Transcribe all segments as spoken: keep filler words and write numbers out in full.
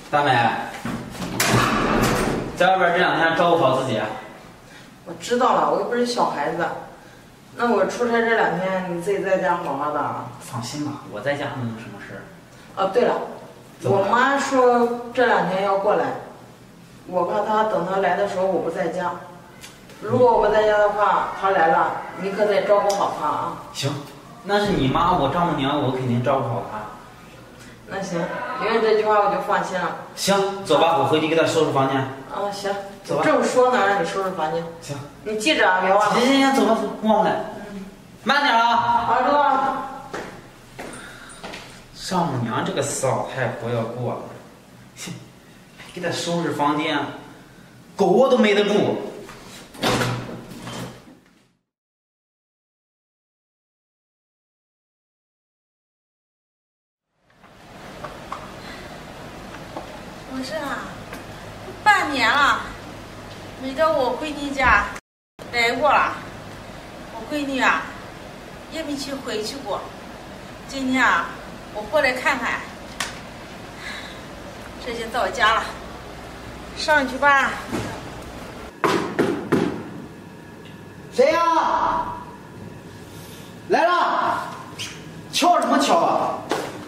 大美，在外边这两天照顾好自己。 我知道了，我又不是小孩子。那我出差这两天，你自己在家好好的啊。 放心吧，我在家能有什么事？ 哦，对了，我妈说这两天要过来，我怕她等她来的时候我不在家。如果我不在家的话，她来了，你可得照顾好她啊。 行，那是你妈，我丈母娘，我肯定照顾好她。 那行，因为这句话我就放心了。 行，走吧，我回去给她收拾房间。 啊，行， 走吧。 正说呢，让你收拾房间。 行， 你记着啊，别忘了。 行行行，走吧，走，忘不了。 嗯， 慢点啊。 好，知道了。 丈母娘这个骚太不要过了，哼，给她收拾房间，狗都没得住。 不是啊，半年了，没到我闺女家来过了。我闺女啊，也没去回去过。今天啊，我过来看看，这就到家了，上去吧。 谁呀？来了！敲什么敲啊？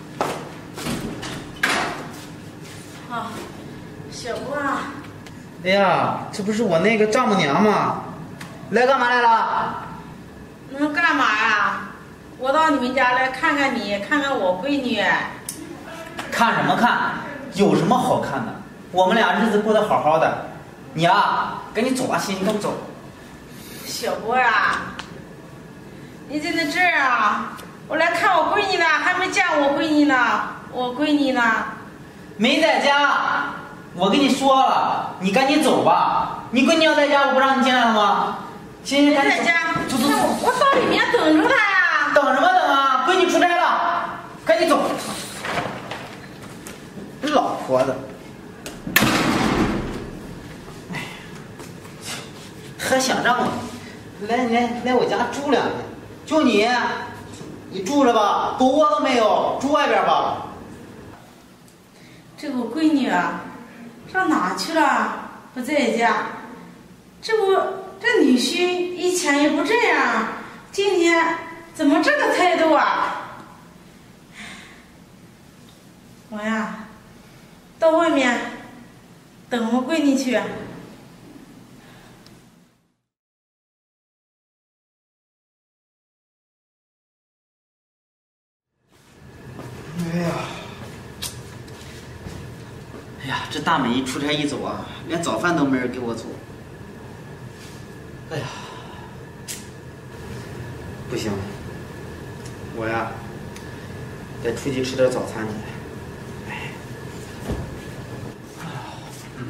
啊，小郭啊！ 哎呀，这不是我那个丈母娘吗？来干嘛来了？ 能干嘛呀？我到你们家来看看你，看看我闺女。 看什么看？有什么好看的？我们俩日子过得好好的，你啊，赶紧走吧，行，你跟我走。 小郭呀，你怎么这样啊？我来看我闺女呢，还没见我闺女呢。我闺女呢？ 没在家。我跟你说了，你赶紧走吧。你闺女要在家，我不让你进来了吗？行行，赶紧在家。 走走走。 我到里面等着她呀。 等什么等啊？闺女出差了，赶紧走。老婆子，哎，还想让我来来来我家住两天？就你，你住着吧，狗窝都没有，住外边吧。 这个我闺女啊，上哪去了？不在家。这不，这女婿以前也不这样，今天怎么这个态度啊？我呀，到外面等我闺女去。 哎呀，哎呀，这大美一出差一走啊，连早饭都没人给我做。哎呀，不行，我呀，得出去吃点早餐去。哎，嗯，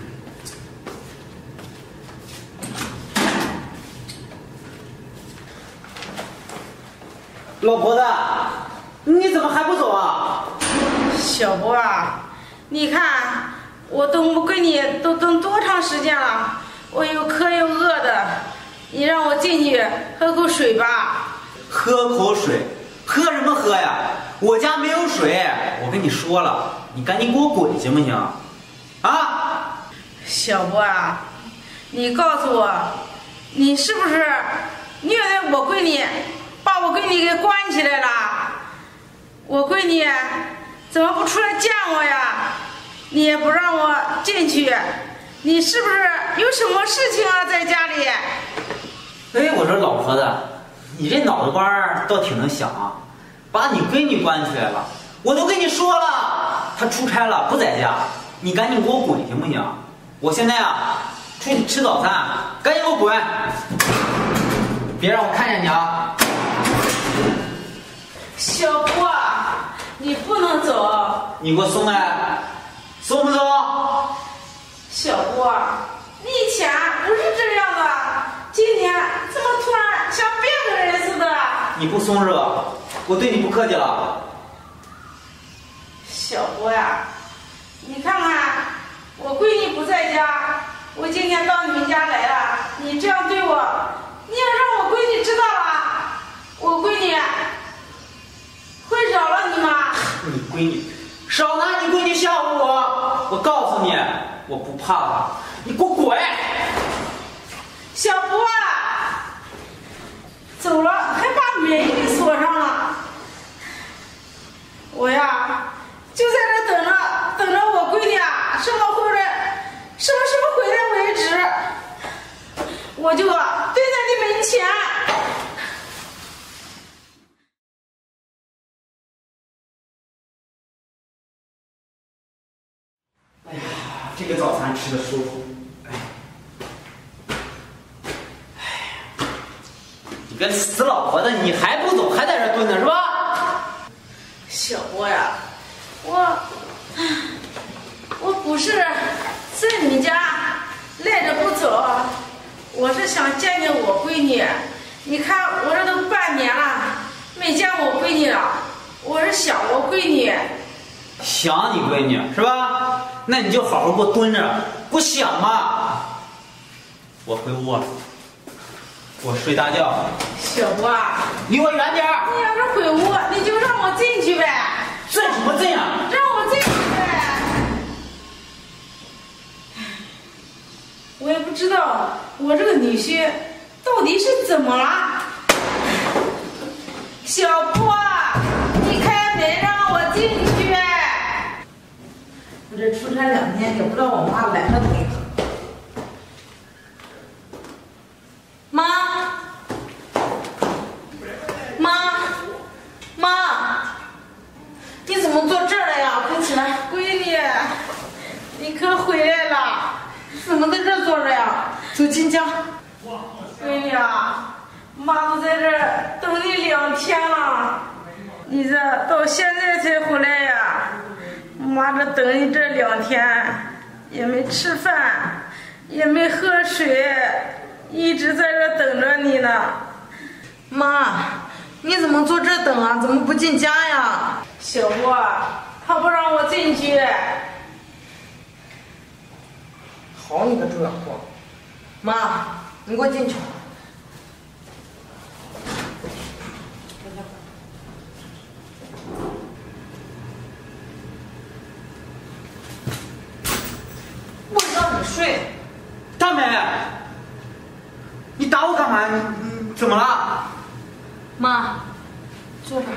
老婆子，你怎么还不走啊？ 小波啊，你看我等我闺女都等多长时间了，我又渴又饿的，你让我进去喝口水吧。 喝口水？喝什么喝呀？我家没有水。我跟你说了，你赶紧给我滚行不行？啊！ 小波啊，你告诉我，你是不是虐待我闺女，把我闺女给关起来了？我闺女怎么不出来见我呀？你也不让我进去，你是不是有什么事情啊？在家里？ 哎，我说老婆子，你这脑子瓜儿倒挺能想啊，把你闺女关起来了。我都跟你说了，她出差了，不在家，你赶紧给我滚行不行？我现在啊，出去吃早餐，赶紧给我滚，别让我看见你啊！ 小波，你不能走。 你给我松开，松不松？ 小波，你以前不是这样的，今天怎么突然像变个人似的？ 你不松是吧？我对你不客气了。 小波呀，你看看，我闺女不在家，我今天到你们家来了，你这样对我，你要让我闺女知道了，我闺女会饶了你吗？ 你闺女什少拿你闺女吓唬我！我告诉你，我不怕她，你给我滚！ 小波啊，走了还把门给锁上了。我呀，就在这等着，等着我闺女啊，什么回来，什么时候回来为止，我就啊蹲在你门前。 哎呀，这个早餐吃的舒服。哎，哎，你个死老婆子，你还不走，还在这蹲着是吧？ 小波呀，我我不是在你家赖着不走，我是想见见我闺女。你看我这都半年了没见我闺女了，我是想我闺女。 想你闺女是吧？那你就好好给我蹲着，给我想嘛。我回屋，我睡大觉。 小波啊， 离我远点儿！ 你要是回屋，你就让我进去呗。 进什么进啊？ 让我进去呗。我也不知道我这个女婿到底是怎么了。小波，你开门让我进去。 我这出差两天，也不知道我妈来了没。妈，妈，妈，你怎么坐这儿了呀？快起来！ 闺女，你可回来了？ 怎么在这儿坐着呀？走进家。 闺女啊，妈都在这儿等你两天了，你这到现在才回来呀？妈这等你这两天，也没吃饭，也没喝水，一直在这等着你呢。 妈，你怎么坐这儿等啊？怎么不进家呀？ 小波，他不让我进去。 好你个猪小货！妈，你给我进去。我让你睡。 大美，你打我干嘛？你你怎么了？ 妈，坐这儿。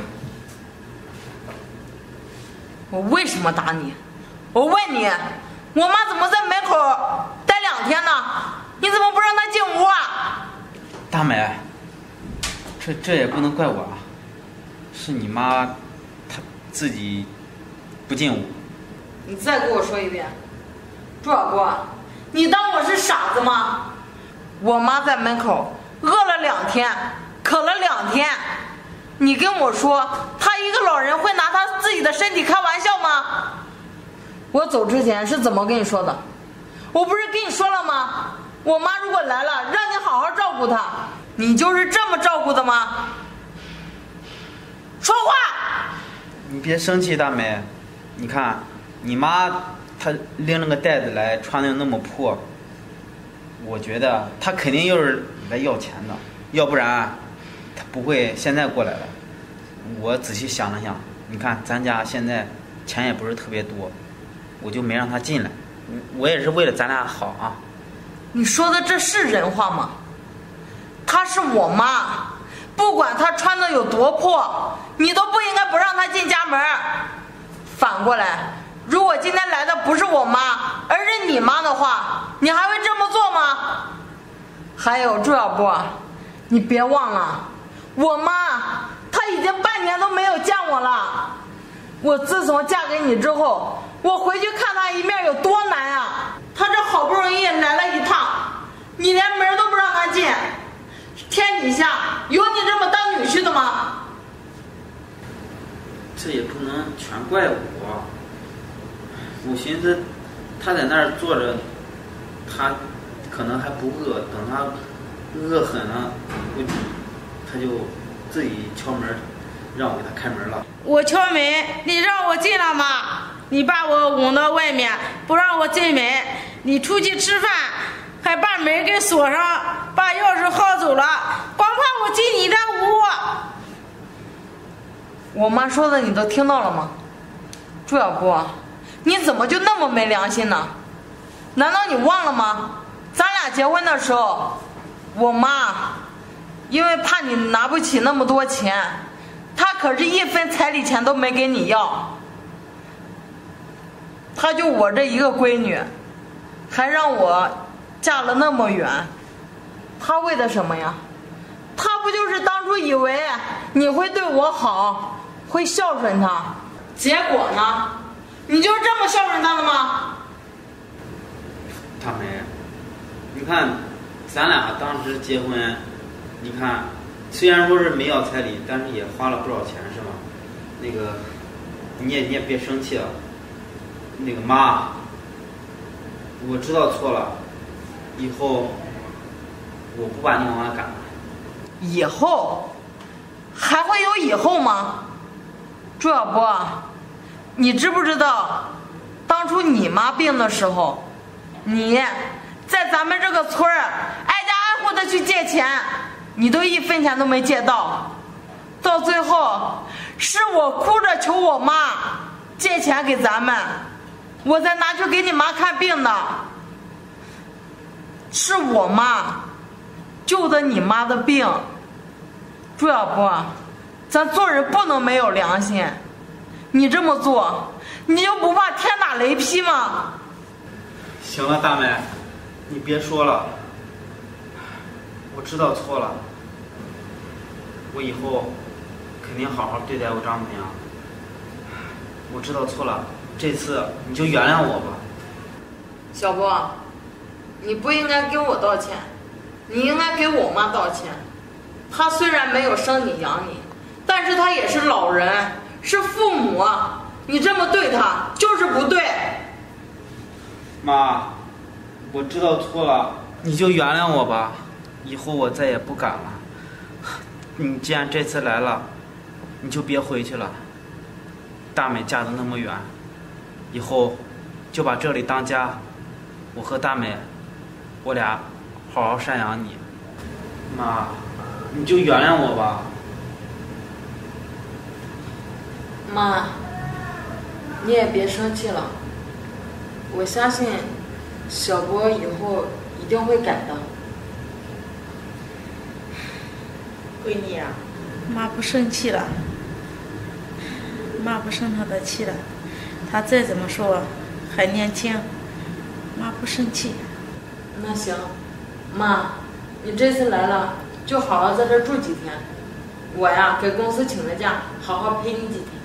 我为什么打你？我问你，我妈怎么在门口待两天呢？你怎么不让她进屋啊？ 大美，这这也不能怪我啊，是你妈，她自己不进屋。 你再给我说一遍，朱小波，你当我是傻子吗？我妈在门口饿了两天，渴了两天，你跟我说她一个老人会拿她自己的身体开玩笑吗？我走之前是怎么跟你说的？我不是跟你说了吗？我妈如果来了，让你好好照顾她。你就是这么照顾的吗？说话！ 你别生气，大美，你看你妈她拎了个袋子来，穿的那么破，我觉得她肯定又是来要钱的，要不然她不会现在过来的。我仔细想了想，你看咱家现在钱也不是特别多，我就没让她进来，我也是为了咱俩好啊。 你说的这是人话吗？她是我妈，不管她穿的有多破，你都不应该不让她进家门。反过来，如果今天来的不是我妈，而是你妈的话，你还会这么做吗？还有朱小波，你别忘了，我妈她已经半年都没有见我了。我自从嫁给你之后，我回去看她一面有多难啊！她这好不容易来了一趟，你连门都不让她进，天底下有你这么当女婿的吗？ 这也不能全怪我，我寻思他在那儿坐着，他可能还不饿，等他饿狠了，我他就自己敲门，让我给他开门了。 我敲门，你让我进了吗？你把我拱到外面，不让我进门，你出去吃饭还把门给锁上，把钥匙薅走了，光怕我进你的屋。 我妈说的你都听到了吗？ 朱小波，你怎么就那么没良心呢？难道你忘了吗？咱俩结婚的时候，我妈因为怕你拿不起那么多钱，她可是一分彩礼钱都没给你要。她就我这一个闺女，还让我嫁了那么远，她为的什么呀？她不就是当初以为你会对我好，会孝顺她，结果呢？你就这么孝顺她了吗？ 大梅，你看，咱俩当时结婚，你看，虽然说是没要彩礼，但是也花了不少钱，是吗？那个，你也你也别生气了。那个妈，我知道错了，以后我不把你往外赶了。 以后还会有以后吗？朱小波，你知不知道，当初你妈病的时候，你在咱们这个村儿挨家挨户的去借钱，你都一分钱都没借到，到最后是我哭着求我妈借钱给咱们，我才拿去给你妈看病的。是我妈救的你妈的病。朱小波，咱做人不能没有良心，你这么做，你就不怕天打雷劈吗？ 行了，大梅，你别说了，我知道错了，我以后肯定好好对待我丈母娘。我知道错了，这次你就原谅我吧。 小波，你不应该给我道歉，你应该给我妈道歉。她虽然没有生你养你，但是她也是老人，是父母，你这么对她就是不对。 妈，我知道错了，你就原谅我吧，以后我再也不敢了。你既然这次来了，你就别回去了。大美嫁得那么远，以后就把这里当家，我和大美，我俩好好赡养你。妈，你就原谅我吧。 妈，你也别生气了，我相信小波以后一定会改的。 闺女啊，妈不生气了，妈不生他的气了，他再怎么说还年轻，妈不生气。 那行，妈，你这次来了就好好在这住几天，我呀给公司请个假，好好陪你几天。